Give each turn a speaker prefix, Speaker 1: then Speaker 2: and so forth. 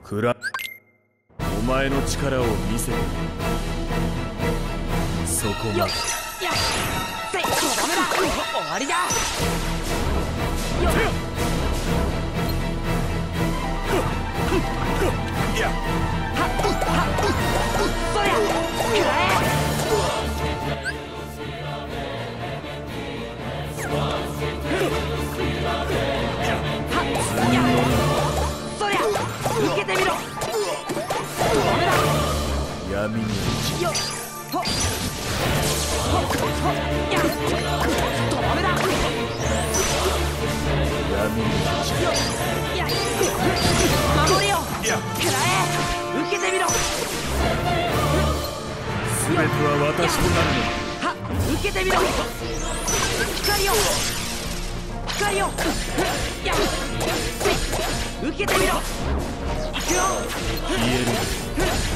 Speaker 1: くらお前の力を見せてそこまで。
Speaker 2: やっせいとどめだ。終わりだ。よっ
Speaker 1: やっ
Speaker 2: はっそりゃ食らえ。そりゃ受けてみろ。とどめだ。
Speaker 1: 闇に落ち
Speaker 2: よっほっほっほっやっとどめだ。
Speaker 1: 闇に落ち
Speaker 2: よっやっ守りよ。
Speaker 1: やっ
Speaker 2: 食らえ。受けてみろ。
Speaker 1: 全ては私となるの。
Speaker 2: は受けてみろ。光よ光よ。やっ受けてみろ。いくよ。
Speaker 1: 消える。